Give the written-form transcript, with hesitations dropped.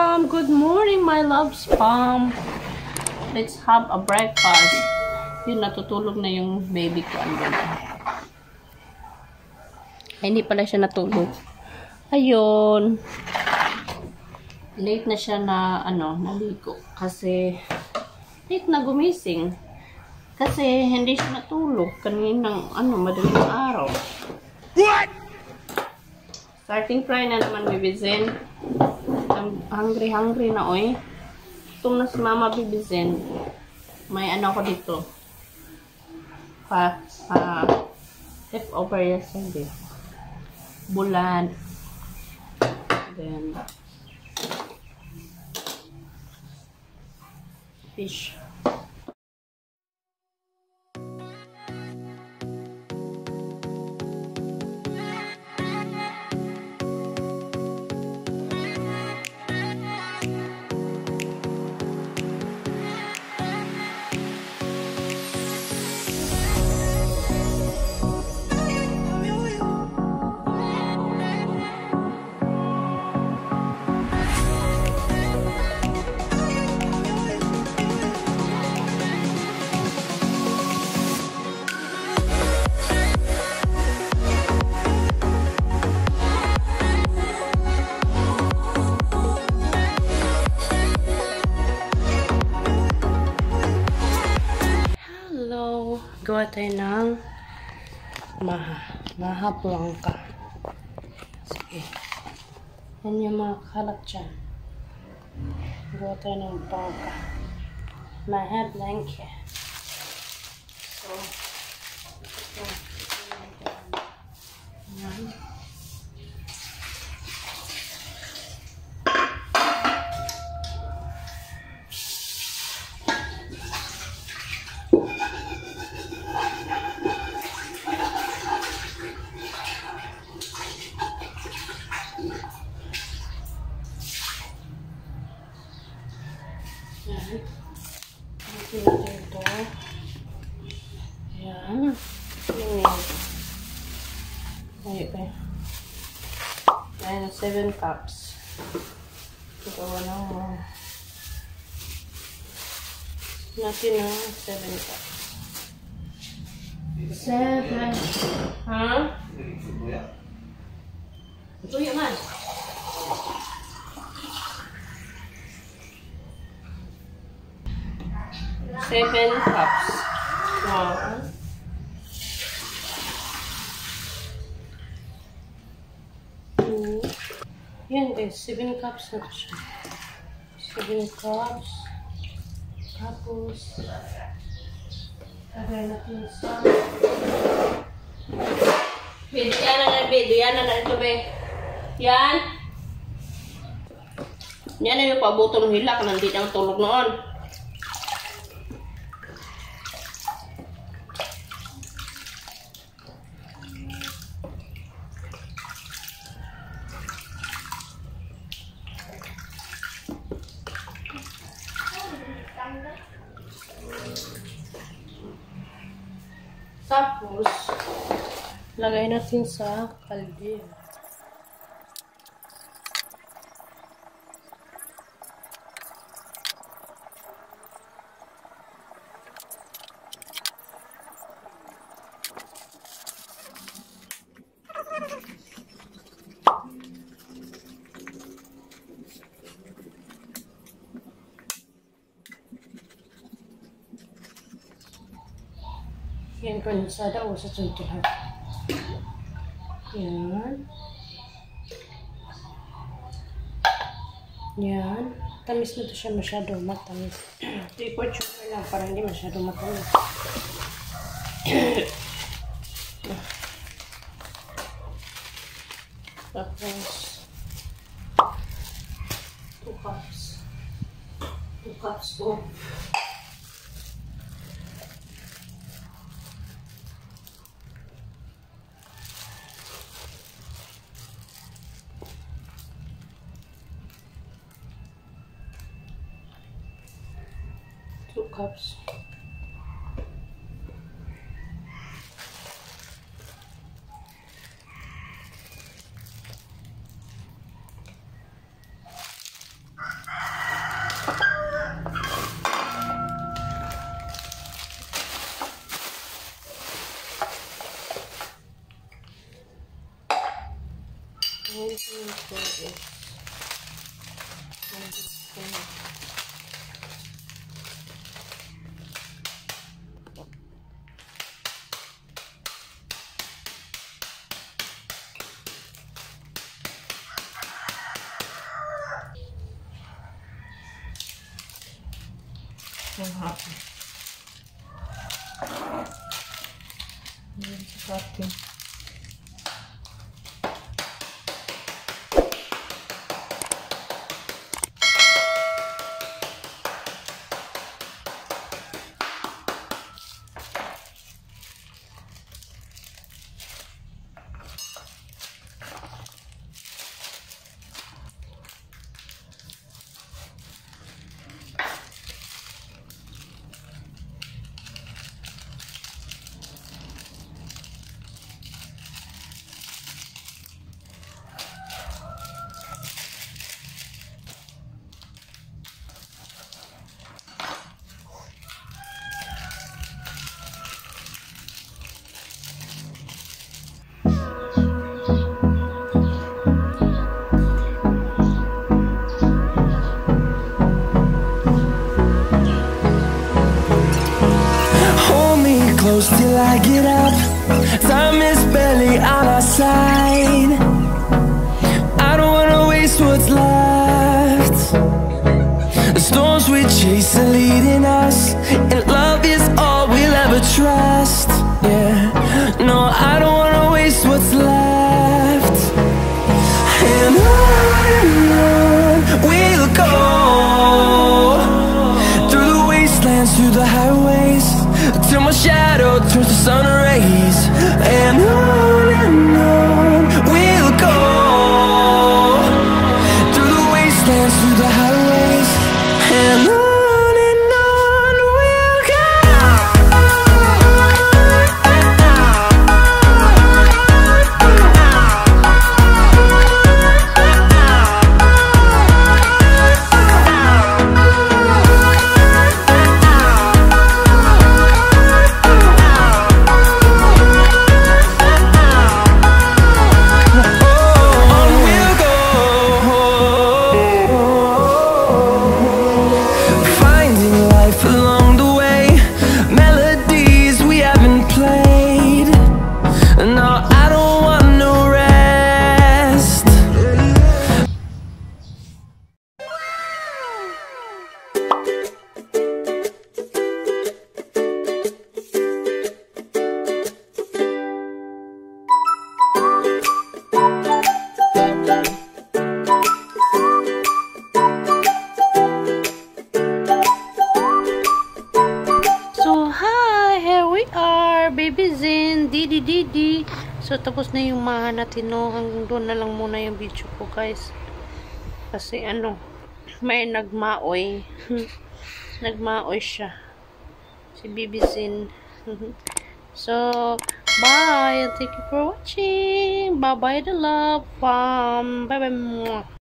spam! Good morning, my love spam! Let's have a breakfast. Yun, natutulog na yung baby ko. Ay, hindi pala siya natulog. Ayun. Late na siya na, naligo. Kasi, late na gumising. Kasi, hindi siya natulog. Kaninang, madaling araw. What? Starting fry na naman, bibizin. Hungry na, oy. Itong na si Mama bibizin. May ko dito. Leftover yesterday. Bulan. Then, fish. Gawa tayo ng majah blanca. Sige. Yan yung mga kalat dyan. Gawa tayo ng blanca. Majah blanca. So, ito. Yan. Ito natin ito. Ayan. Ayan. Ayan, 7 cups. Ito na natin ng 7 cups. 7. Ha? Ito yaman. 7 cups. 1, 2. Yan guys, 7 cups na siya. 7 cups. Tapos, lagay natin sa bed. Yan na bed. Yan na ito be. Yan. Yan na yung pabutong hilak. Nandito ang tulog noon. Tapos, lagay natin sa kaldero. Yan po sa daw sa tuntuhan. Yan. Yan. Tamis na to siya, masyado matamis. 3/4 sugar lang para hindi masyado matamis. Tapos 2 cups. 2 cups po. Cups. Till I get up, time is barely on our side. I don't wanna waste what's left. The storms we chase are leading us, and love is all we'll ever trust. Yeah, no, I don't wanna waste what's left. And on we'll go, through the wastelands, through the highways, till my shadow turns to sun rays. And on we'll go, through the wastelands, through the highways, and on we'll go. Baby Zen, Didi. So, tapos na yung maha natin, no? Hanggang doon na lang muna yung video ko, guys. Kasi, may nagmaoy. Nagmaoy siya. Si Baby Zen. So, bye. Thank you for watching. Bye-bye, the love. Bye-bye.